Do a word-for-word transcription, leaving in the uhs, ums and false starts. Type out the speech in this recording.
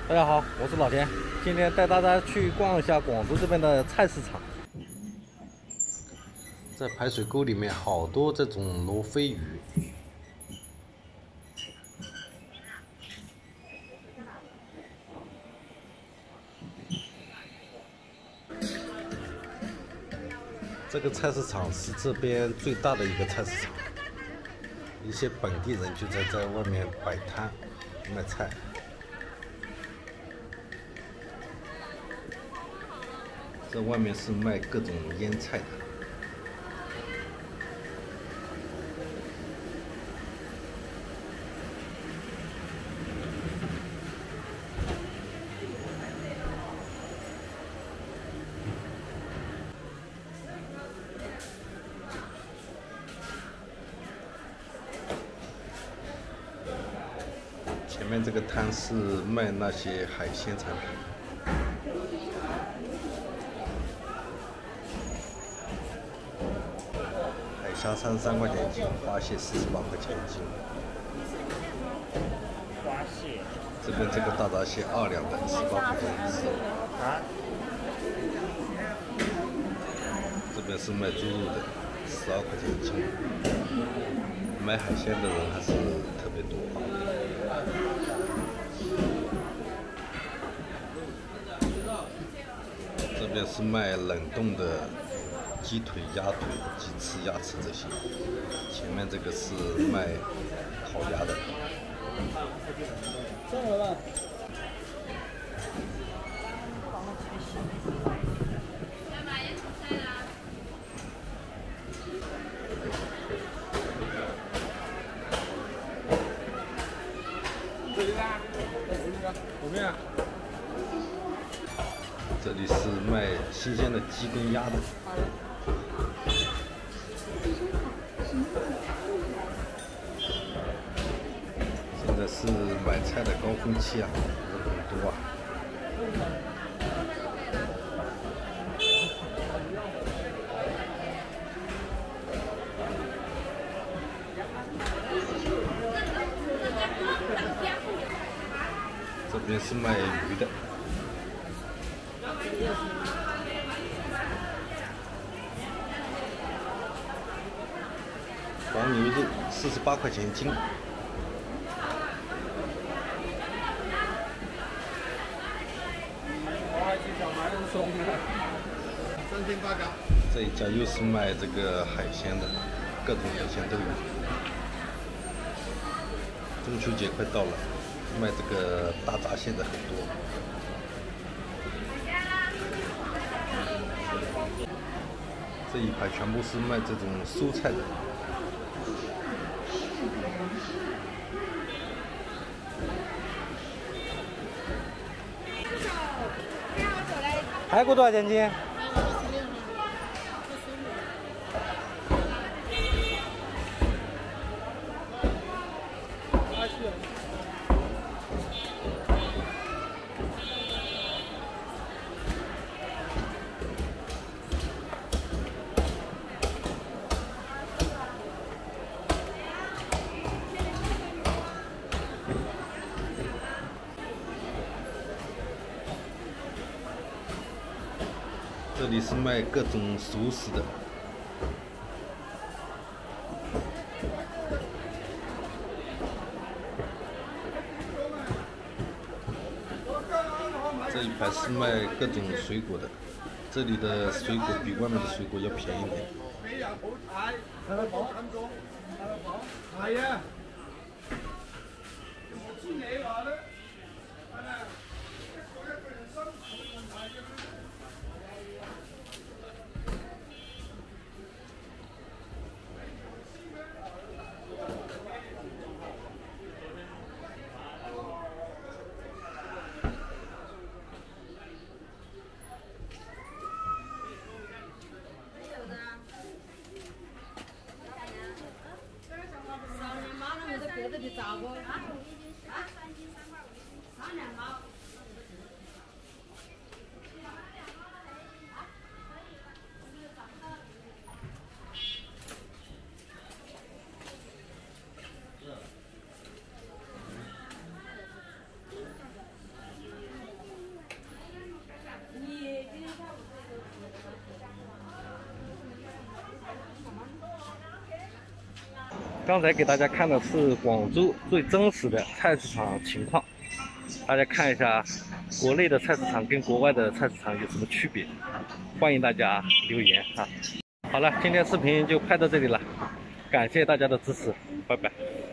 大家好，我是老田，今天带大家去逛一下广州这边的菜市场。在排水沟里面，好多这种罗非鱼。这个菜市场是这边最大的一个菜市场，一些本地人就在在外面摆摊卖菜。这外面是卖各种腌菜的。前面这个摊是卖那些海鲜产品。海虾三十三块钱一斤，花蟹四十八块钱一斤。 花蟹。 这边这个大闸蟹二两的，十八块钱一只。 啊。 这边是卖猪肉的，十二块钱一斤。买海鲜的人还是特别多啊。这边是卖冷冻的鸡腿、鸭腿、鸡翅、鸭翅这些。前面这个是卖烤鸭的。 这个吧。后面。 这里是卖新鲜的鸡跟鸭的。现在是买菜的高峰期啊，人很多啊。这边是卖鱼的。黄牛肉四十八块钱一斤。这一家又是卖这个海鲜的，各种海鲜都有。中秋节快到了，卖这个大闸蟹的很多。这一排全部是卖这种蔬菜的。排骨多少钱斤？这里是卖各种熟食的。这一排是卖各种水果的，这里的水果比外面的水果要便宜点。係啊。 别的的咋个？啊？啊？三斤三块。 刚才给大家看的是广州最真实的菜市场情况，大家看一下国内的菜市场跟国外的菜市场有什么区别？欢迎大家留言啊！好了，今天视频就拍到这里了，感谢大家的支持，拜拜。